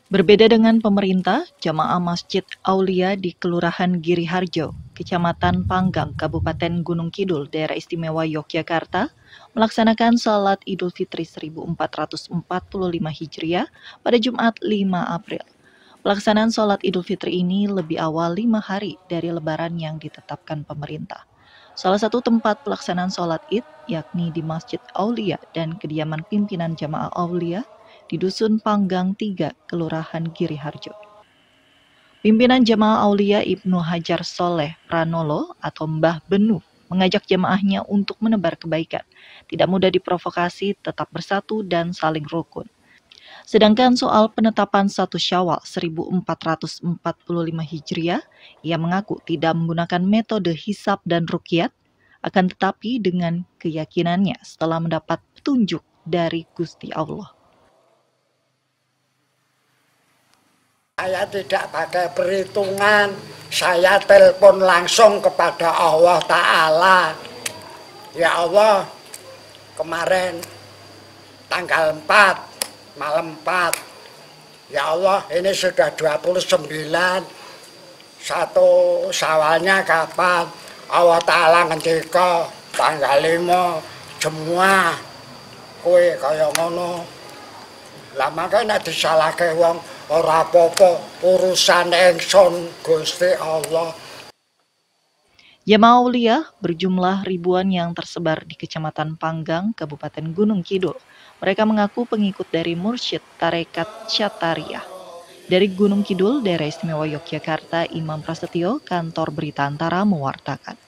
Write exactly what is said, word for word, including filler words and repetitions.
Berbeda dengan pemerintah, jamaah Masjid Aulia di Kelurahan Giriharjo, Kecamatan Panggang, Kabupaten Gunung Kidul, Daerah Istimewa Yogyakarta, melaksanakan salat Idul Fitri seribu empat ratus empat puluh lima Hijriah pada Jumat lima April. Pelaksanaan salat Idul Fitri ini lebih awal lima hari dari Lebaran yang ditetapkan pemerintah. Salah satu tempat pelaksanaan salat Id, yakni di Masjid Aulia dan kediaman pimpinan jamaah Aulia, di Dusun Panggang tiga, Kelurahan Giriharjo. Pimpinan Jamaah Aulia Ibnu Hajar Soleh Pranolo atau Mbah Benu mengajak jamaahnya untuk menebar kebaikan, tidak mudah diprovokasi, tetap bersatu dan saling rukun. Sedangkan soal penetapan satu Syawal seribu empat ratus empat puluh lima Hijriah, ia mengaku tidak menggunakan metode hisab dan ruqyat, akan tetapi dengan keyakinannya setelah mendapat petunjuk dari Gusti Allah. Saya tidak pakai perhitungan, saya telepon langsung kepada Allah Ta'ala. Ya Allah, kemarin tanggal empat, malam empat, ya Allah ini sudah dua puluh sembilan, satu Syawalnya kapan? Allah Ta'ala ngendika tanggal lima, semua kue kaya ngono. Lah makanya disalahke wong ora apa-apa, urusan ingsun Gusti Allah. Jamaah Aulia berjumlah ribuan yang tersebar di Kecamatan Panggang, Kabupaten Gunung Kidul. Mereka mengaku pengikut dari Mursyid Tarekat Syatariah. Dari Gunung Kidul, Daerah Istimewa Yogyakarta, Imam Prasetyo, Kantor Berita Antara mewartakan.